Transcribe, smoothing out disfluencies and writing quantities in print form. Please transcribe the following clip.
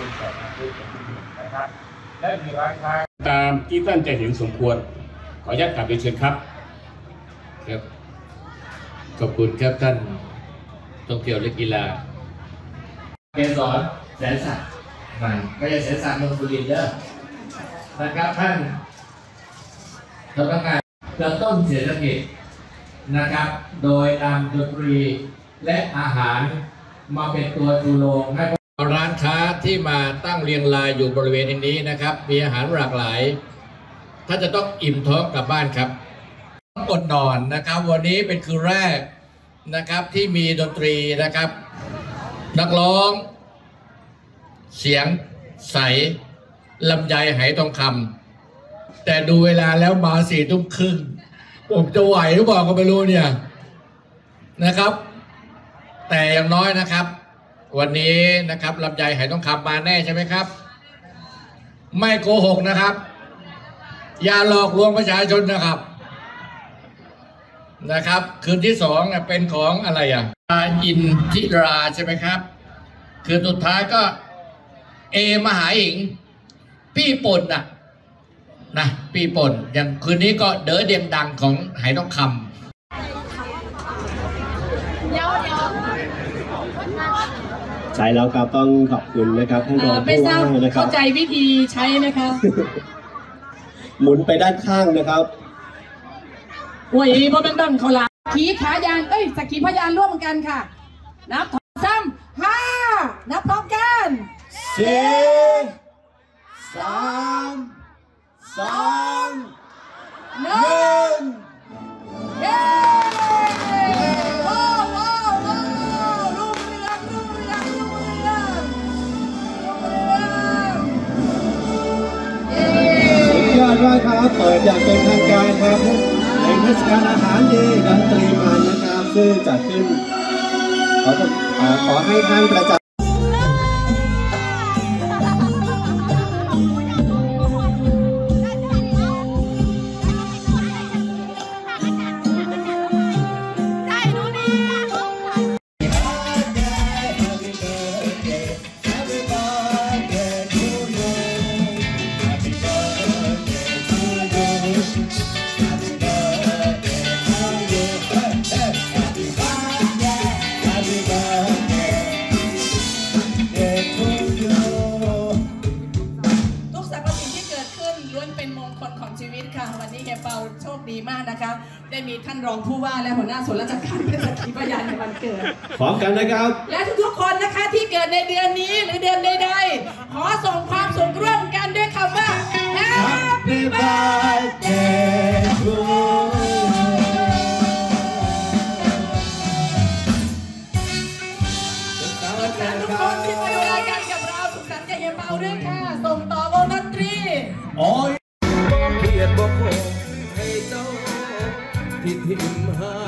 เป็นแขกมาด้วยกันนะครับและมีร้านค้าตามที่ท่านจะเห็นสมควรขออนุญาตกลับไปเชิญครับครับขอบคุณครับท่านท่องเที่ยวและกีฬาเกษรแสนศักดิ์ไม่ใช่แสนศักดิ์เมืองสุรินทร์เด้อนะครับท่านสำนักงานกระตุ้นเศรษฐกิจนะครับโดยนำดนตรีและอาหารมาเป็นตัวชูโรงให้ร้านค้าที่มาตั้งเรียงรายอยู่บริเวณนี้นะครับมีอาหารหลากหลายถ้าจะต้องอิ่มท้องกลับบ้านครับอดนอนนะครับวันนี้เป็นคืนแรกนะครับที่มีดนตรีนะครับนักร้องเสียงใสลำไยไหทองคำแต่ดูเวลาแล้วมา4 ทุ่มครึ่งผมจะไหวหรือเปล่าก็ไม่รู้เนี่ยนะครับแต่อย่างน้อยนะครับวันนี้นะครับลำไยไหทองคำมาแน่ใช่ไหมครับไม่โกหกนะครับอย่าหลอกลวงประชาชนนะครับคืนที่2เป็นของอะไรอินทิราใช่ไหมครับคืนสุดท้ายก็มหาหิงพี่ป่นนะพี่ป่นอย่างคืนนี้ก็เด๋อเดียงดังของไหทองคำใช่แล้วครับต้องขอบคุณนะครับท่านรองผู้ว่านะครับเข้าใจวิธีใช้นะคะหมุนไปด้านข้างนะครับโอ้ยพอเป็นดังเขาละขีขายานสักขีพยานร่วมกันค่ะนับถอยซ้ำ5นับพร้อมกัน 4 3 2 1 เย้ว้าวรุ่งเรืองสุดยอดมากครับเปิดอย่างเป็นทางการครับในเทศกาลอาหารดีดนตรีมันนะครับซึ่งจัดขึ้นขอให้ท่านประจำวันนี้เฮียเปาโชคดีมากนะคะได้มีท่านรองผู้ว่าและหัวหน้าส่วนราชการเป็นสักขีพยานในวันเกิดพร้อมกันนะครับและทุกๆคนนะคะที่เกิดในเดือนนี้หรือเดือนใดๆขอส่งความสุขร่วมกันด้วยคำว่า Happy Birthday toทุกคนที่มาดูรายการกับเราสุขสันต์กับเฮียเปาด้วยค่ะส่งต่อวงดนตรีเพียรบอกให้เจ้าที่ทิมหา